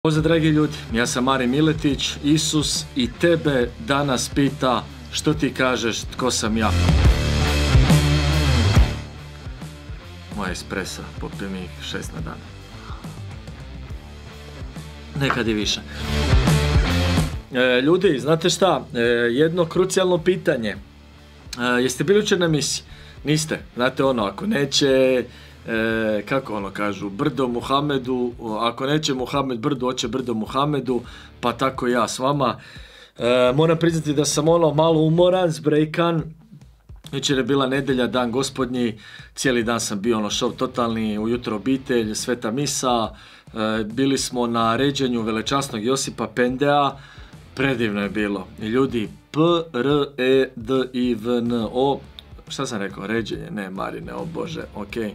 Pozdrav dragi ljudi, ja sam Marin Miletić. Isus i tebe danas pita što ti kažeš tko sam ja. Moja espresa, popio mi 6 na dan. Nekad i više. Ljudi, znate šta, jedno krucijalno pitanje. Jeste bili jučer na misiji? Niste, znate ono, ako neće... kako ono kažu, brdo Muhamedu, ako neće Muhamed brdo, hoće brdo Muhamedu, pa tako ja s vama. Moram priznati da sam ono malo umoran, zbrejkan. Jučer je bila nedjelja, dan gospodnji, cijeli dan sam bio ono šov totalni, ujutro obitelj, sveta misa, bili smo na ređenju velečasnog Josipa Pendea, predivno je bilo. I ljudi, P-R-E-D-I-V-N-O, šta sam rekao, ređenje, ne Marine, o Bože, okej.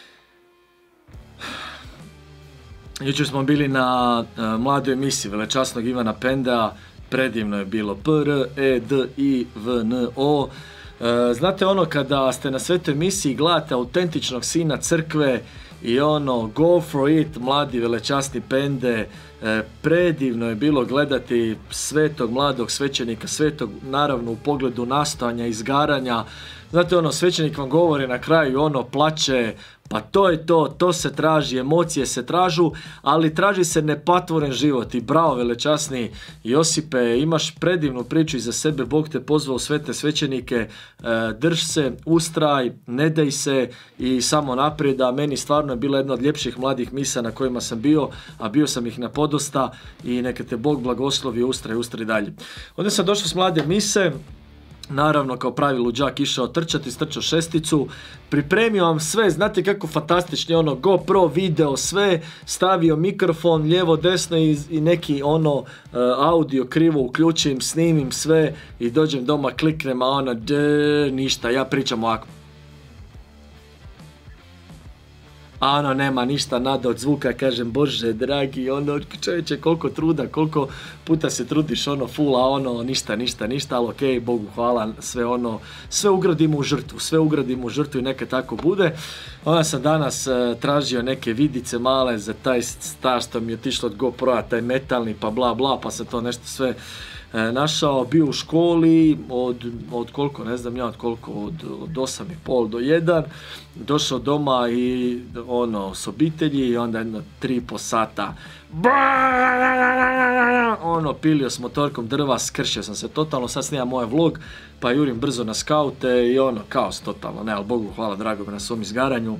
Jučer smo bili na mladoj emisiji velečasnog Ivana Pendea, predivno je bilo, P-R-E-D-I-V-N-O. Znate ono kada ste na svetoj emisiji gledate autentičnog sina crkve i ono go for it, mladi velečasni Pende, predivno je bilo gledati svetog mladog svećenika, svetog naravno u pogledu nastojanja, izgaranja. Znate ono, svećenik vam govori na kraju, ono plače, pa to je to se traži, emocije se tražu, ali traži se nepatvoren život. I bravo velečasni Josipe, imaš predivnu priču iza sebe, Bog te pozvao u svete svećenike, drž se, ustraj, ne daj se i samo naprijed. A meni stvarno je bila jedna od ljepših mladih misa na kojima sam bio, a bio sam ih na podosta i neka te Bog blagoslovi, ustraj dalje. Onda sam došao s mlade mise. Naravno, kao pravi luđak išao trčati, strčao šesticu, pripremio vam sve, znate kako fantastični ono GoPro video, sve, stavio mikrofon lijevo, desno i neki ono audio krivo uključim, snimim sve i dođem doma, kliknem, a ono ništa, ja pričam ovako. A ono nema ništa nada od zvuka, kažem Bože dragi, ono čovječe koliko truda, koliko puta se trudiš ono full, a ono ništa, ali okej, Bogu hvala, sve ugradimo u žrtvu i neka tako bude. Onda sam danas tražio neke vidice male za taj star što mi je otišlo od GoPro-a, taj metalni pa bla bla, pa sam to nešto sve našao, bio u školi od koliko, ne znam ja od koliko, od 8:30 do 1, došao doma i ono s obitelji i onda jedno 3,5 sata ono pilio s motorkom drva, skršio sam se totalno, sad snimam moj vlog pa jurim brzo na skaute i ono kaos totalno, ne, ali Bogu hvala drago na svom izgaranju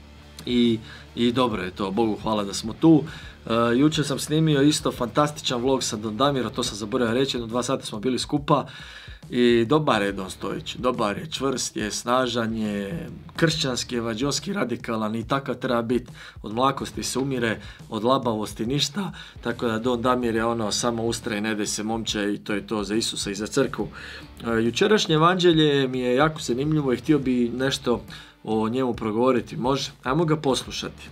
i dobro je to, Bogu hvala da smo tu. Jučer sam snimio isto fantastičan vlog sa Don Damiro, to sam zaboravio reći, 2 sata smo bili skupa i dobar je Don Stojić, dobar je, čvrst je, snažan je, kršćanski, evanđelski, radikalan i takav treba biti, od mlakosti se umire, od labavosti ništa, tako da Don Damir je ono samo ustraj, ne daj se momče i to je to za Isusa i za crkvu. Jučerašnje evanđelje mi je jako zanimljivo i htio bi nešto o njemu progovoriti, može? Ajmo ga poslušati.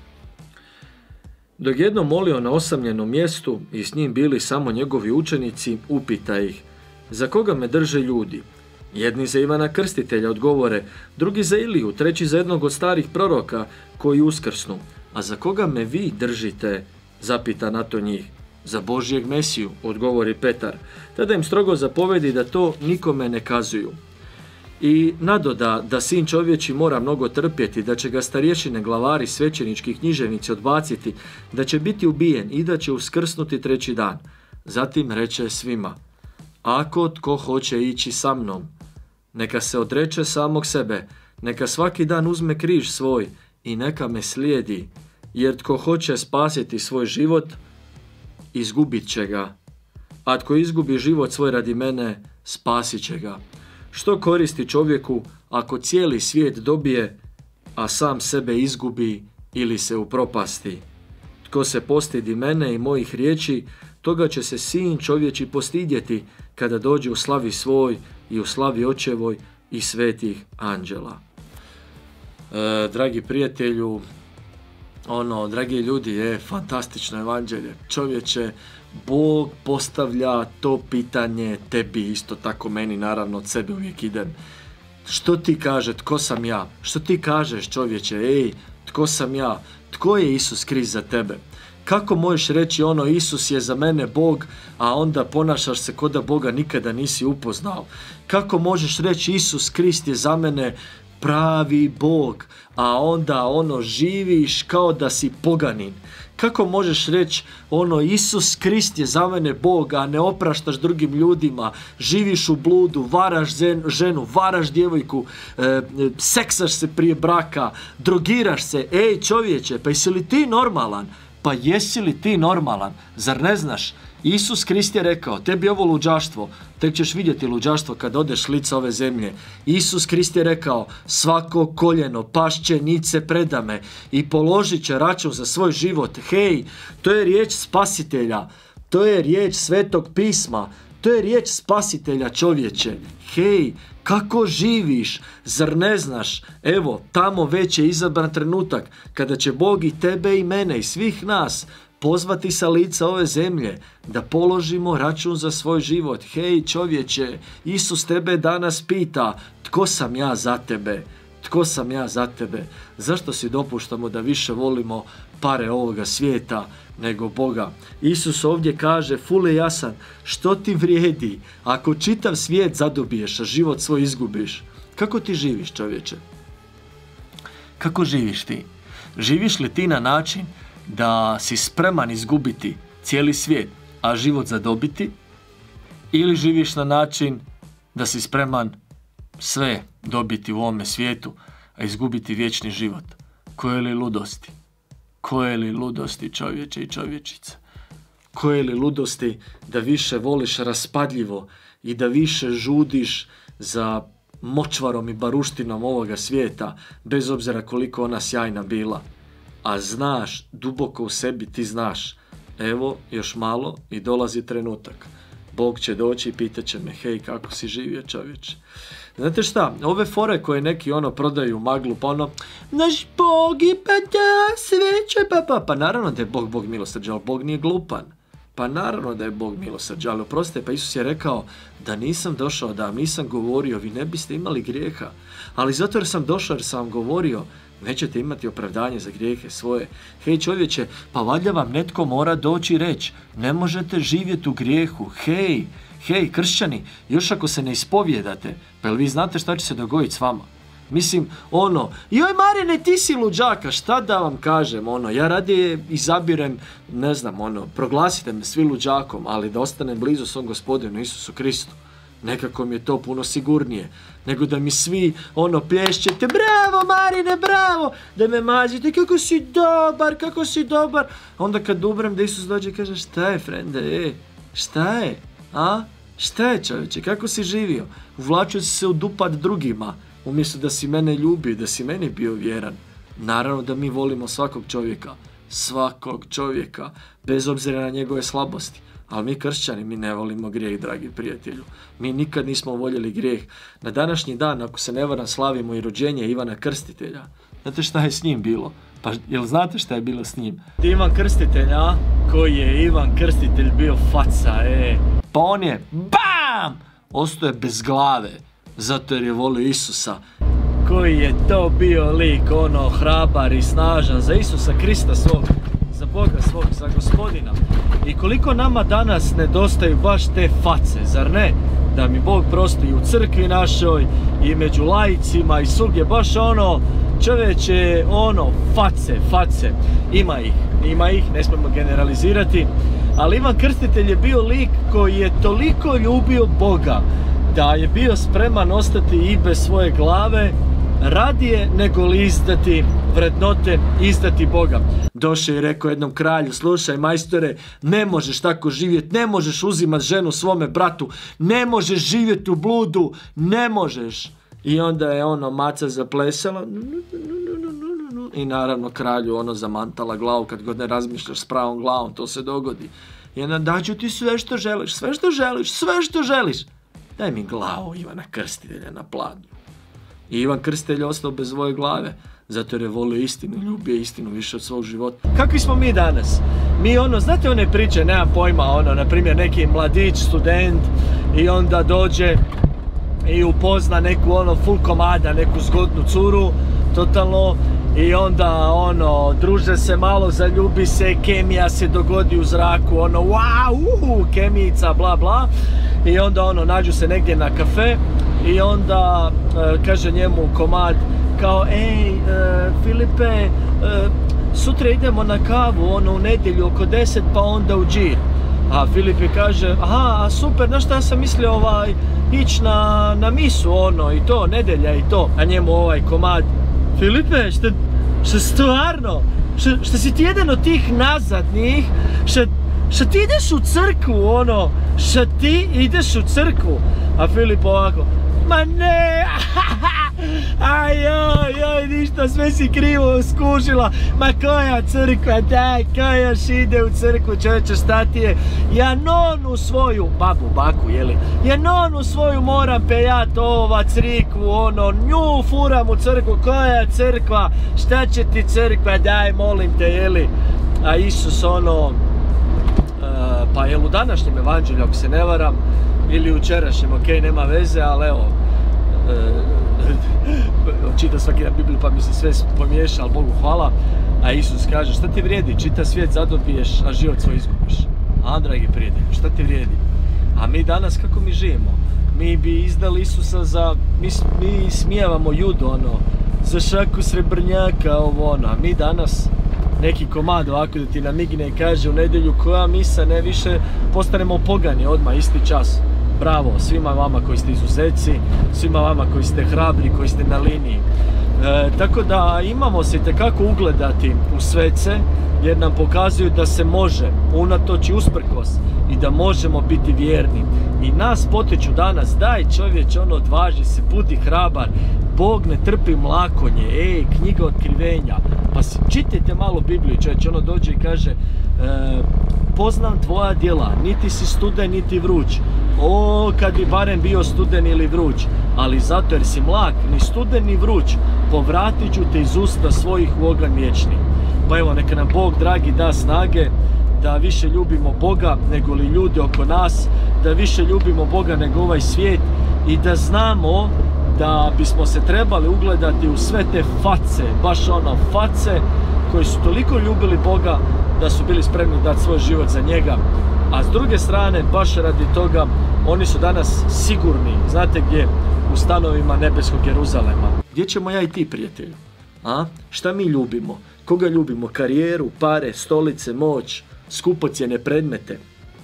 Dok jednom molio na osamljenom mjestu i s njim bili samo njegovi učenici, upita ih: za koga me drže ljudi? Jedni za Ivana Krstitelja odgovore, drugi za Iliju, treći za jednog od starih proroka koji uskrsnu. A za koga me vi držite? Zapita na to njih. Za Božjeg Mesiju, odgovori Petar. Tada im strogo zapovedi da to nikome ne kazuju. I nadoda da sin čovječi mora mnogo trpjeti, da će ga starješine, glavari, svećenički, književnici odbaciti, da će biti ubijen i da će uskrsnuti 3. dan. Zatim reče svima: ako tko hoće ići sa mnom, neka se odreče samog sebe, neka svaki dan uzme križ svoj i neka me slijedi, jer tko hoće spasiti svoj život, izgubit će ga, a tko izgubi život svoj radi mene, spasit će ga. Što koristi čovjeku ako cijeli svijet dobije, a sam sebe izgubi ili se upropasti? Tko se postidi mene i mojih riječi, toga će se sin čovječi postidjeti kada dođe u slavi svoj i u slavi očevoj i svetih anđela. Dragi prijatelju, dragi ljudi, fantastično evanđelje. Čovječe, Bog postavlja to pitanje tebi, isto tako meni, naravno od sebe uvijek idem. Što ti kaže, tko sam ja? Što ti kažeš čovječe, tko sam ja? Tko je Isus Krist za tebe? Kako možeš reći ono Isus je za mene Bog, a onda ponašaš se kao da Boga nikada nisi upoznao? Kako možeš reći Isus Krist je za mene pravi Bog, a onda ono živiš kao da si poganin? Kako možeš reći ono Isus Krist je za mene Bog, a ne opraštaš drugim ljudima, živiš u bludu, varaš ženu, varaš djevojku, seksaš se prije braka, drogiraš se? Ej čovječe, pa jesi li ti normalan? Pa jesi li ti normalan? Zar ne znaš? Isus Krist je rekao, tebi ovo luđaštvo, tek ćeš vidjeti luđaštvo kad odeš s lica ove zemlje. Isus Krist je rekao, svako koljeno pašće nice predame i položit će račun za svoj život. Hej, to je riječ spasitelja, to je riječ Svetog pisma, to je riječ spasitelja čovječe. Hej, kako živiš? Zar ne znaš? Evo, tamo već je izabran trenutak kada će Bog i tebe i mene i svih nas pozvati sa lica ove zemlje da položimo račun za svoj život. Hej čovječe, Isus tebe danas pita, tko sam ja za tebe? Tko sam ja za tebe? Zašto si dopuštamo da više volimo pare ovoga svijeta nego Boga? Isus ovdje kaže, ful je jasan, što ti vrijedi ako čitav svijet zadobiješ, a život svoj izgubiš? Kako ti živiš čovječe? Kako živiš ti? Živiš li ti na način da si spreman izgubiti cijeli svijet, a život zadobiti? Ili živiš na način da si spreman sve dobiti u ovome svijetu, a izgubiti vječni život? Koje li ludosti? Koje li ludosti čovječe i čovječice? Koje li ludosti da više voliš raspadljivo i da više žudiš za močvarom i baruštinom ovoga svijeta, bez obzira koliko ona sjajna bila. A znaš, duboko u sebi ti znaš, evo još malo i dolazi trenutak. Bog će doći i pitat će me, hej, kako si živio čovječe? Znate šta, ove fore koje neki prodaju maglu, pa naš Bog i pa da, sve će pa naravno da je Bog milosrđan, ali Bog nije glupan. Pa naravno da je Bog milosrđan, ali oprostite, pa Isus je rekao da nisam došao, da vam nisam govorio, vi ne biste imali grijeha. Ali zato jer sam došao, jer sam vam govorio, nećete imati opravdanje za grijehe svoje. Hej čovječe, pa valjda vam netko mora doći i reći, ne možete živjeti u grijehu. Hej, kršćani, još ako se ne ispovjedate, pa jel vi znate šta će se dogoditi s vama? Mislim, joj Marine, ti si luđaka, šta da vam kažem, ja radije izabirem, ne znam, proglasite me svi luđakom, ali da ostanem blizu svom Gospodinu Isusu Kristu. Nekako mi je to puno sigurnije, nego da mi svi plješćete, bravo Marine, bravo, da me mazite, kako si dobar. Onda kad umrem da Isus dođe i kaže, šta je frende, šta je, šta je čovječe, kako si živio? Uvlačio si se u dupat drugima, umjesto da si mene ljubio, da si meni bio vjeran. Naravno da mi volimo svakog čovjeka, bez obzira na njegove slabosti. Ali mi kršćani, mi ne volimo grijeh, dragi prijatelju. Mi nikad nismo voljeli grijeh. Na današnji dan, ako se ne varam, slavimo i rođenje Ivana Krstitelja. Znate šta je s njim bilo? Pa jel znate šta je bilo s njim? Ivan Krstitelj, koji je Ivan Krstitelj bio faca, Pa on je, BAM! Ostao je bez glave, zato jer je volio Isusa. Koji je to bio lik, hrabar i snažan za Isusa Krista svog, za Boga svog, za Gospodina. I koliko nama danas nedostaju baš te face, zar ne? Da mi Bog prosti i u crkvi našoj, i među laicima, i svugdje baš čovječe, face. Ima ih, ne smijemo generalizirati. Ali Ivan Krstitelj je bio lik koji je toliko ljubio Boga, da je bio spreman ostati i bez svoje glave, radije nego li izdati vrednote, izdati Boga. Došao i rekao jednom kralju, slušaj majstore, ne možeš tako živjeti, ne možeš uzimati ženu svome bratu, ne možeš živjeti u bludu, ne možeš. I onda je maca zaplesala i naravno kralju zamantala glavu, kad god ne razmišljaš s pravom glavom, to se dogodi. I onda daću ti sve što želiš. Daj mi glavu Ivana Krstitelja na pladnju. I Ivan Krstitelj je ostao bez svoje glave, zato jer je volio istinu, ljubio istinu više od svog života. Kakvi smo mi danas? Mi znate one priče, nemam pojma, na primjer neki mladić, student, i onda dođe i upozna neku full komada, neku zgodnu curu, totalno, I onda ono, druže se malo, zaljubi se, kemija se dogodi u zraku, ono wow, kemijica, bla bla. I onda ono, nađu se negdje na kafe i onda kaže njemu komad kao Filipe, sutra idemo na kavu, ono u nedjelju oko 10 pa onda u džir. A Filipe kaže, aha, super, znaš šta ja sam mislio ići na misu, ono i to, nedjelja i to. A njemu ovaj komad, Filipe, šta stvarno, šta si ti jedan od tih nazadnih, šta ti ideš u crkvu, ono, šta ti ideš u crkvu? A Filip ovako, ma ne, ajoj, ništa, sve si krivo skužila, ma koja crkva, daj, ko još ide u crkvu, čovječe, šta ti je, ja nonu svoju, baku, jeli, ja nonu svoju moram pejat crkvu, ono, nju furam u crkvu, koja crkva, šta će ti crkva, daj, molim te, jeli, a Isus, ono, pa jel u današnjem evanđelju, ako se ne varam, ili u jučerašnjem, okej, nema veze, ali evo, čita svaki dan Bibliju pa mi se sve pomiješa, ali Bogu hvala. A Isus kaže, šta ti vrijedi, čita svijet zadobiješ, a život svoj izgubiš. A dragi prijatelji, šta ti vrijedi? A mi danas kako mi živimo? Mi bi izdali Isusa za, mi smijevamo Judu, ono, za šaku srebrnjaka, ovo ono, a mi danas neki komad ovako da ti namigne i kaže u nedjelju koja misa, ne više postanemo pogani odmah, isti čas. Bravo svima vama koji ste izuzeci, svima vama koji ste hrabri, koji ste na liniji. Tako da imamo se itekako ugledati u svece jer nam pokazuju da se može, unatoč i usprkos, i da možemo biti vjerni. I nas potiču danas, daj čovječe, ono, odvaži se, budi hrabar, Bog ne trpi mlakonje, knjiga otkrivenja. Pa čitajte malo Bibliju, čovječe, ono dođe i kaže, poznam tvoja djela, niti si studen, niti vruć. O, kad bi barem bio studen ili vruć, ali zato jer si mlak, ni studen ni vruć, povratit ću te iz usta svojih u oganj vječni. Pa evo, neka nam Bog, dragi, da snage da više ljubimo Boga nego li ljudi oko nas, da više ljubimo Boga nego ovaj svijet i da znamo da bismo se trebali ugledati u sve te face, baš ono face koji su toliko ljubili Boga da su bili spremni dati svoj život za njega. A s druge strane, baš radi toga, oni su danas sigurni, znate gdje? U stanovima nebeskog Jeruzalema. Gdje ćemo ja i ti, prijatelju? A? Šta mi ljubimo? Koga ljubimo? Karijeru, pare, stolice, moć, skupocjene predmete?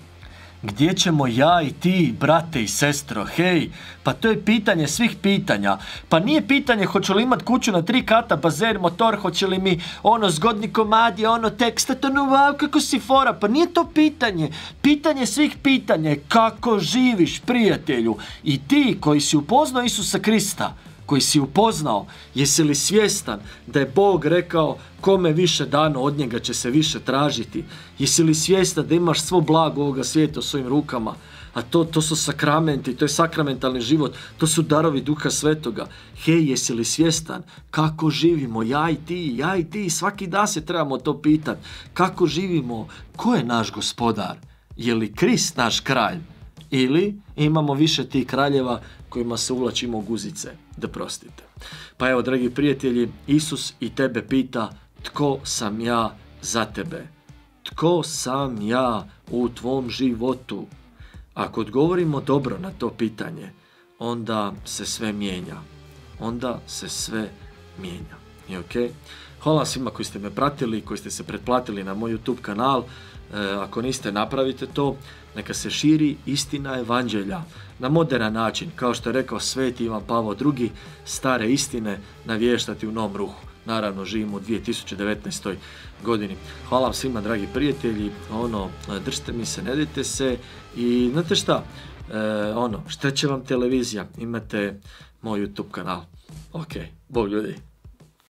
Gdje ćemo ja i ti, brate i sestro? Hej, pa to je pitanje svih pitanja. Pa nije pitanje hoću li imat kuću na 3 kata, bazen, motor, hoće li mi ono zgodni komadi, ono teksta, to no wow, kako si fora. Pa nije to pitanje. Pitanje svih pitanja je kako živiš, prijatelju. I ti koji si upoznao Isusa Krista, koji si upoznao, jesi li svjestan da je Bog rekao kome više dano od njega će se više tražiti? Jesi li svjestan da imaš svo blago ovoga svijeta u svojim rukama? A to su sakramenti, to je sakramentalni život, to su darovi Duha Svetoga. Hej, jesi li svjestan kako živimo, ja i ti, svaki dan se trebamo to pitati. Kako živimo, ko je naš gospodar? Je li Krist naš kralj? Ili imamo više tih kraljeva kojima se uvlačimo u guzice, da prostite. Pa evo, dragi prijatelji, Isus i tebe pita, tko sam ja za tebe? Tko sam ja u tvom životu? Ako odgovorimo dobro na to pitanje, onda se sve mijenja. Onda se sve mijenja. I ok? Hvala svima koji ste me pratili, koji ste se pretplatili na moj YouTube kanal. Ako niste, napravite to. Neka se širi istina evanđelja na moderan način, kao što je rekao Sveti Ivan Pavao II, stare istine navještati u novom ruhu. Naravno, živimo u 2019. godini. Hvala vam svima, dragi prijatelji, držite mi se, ne dajte se i znate šta, šta će vam televizija, imate moj YouTube kanal. Ok, Bog ljudi.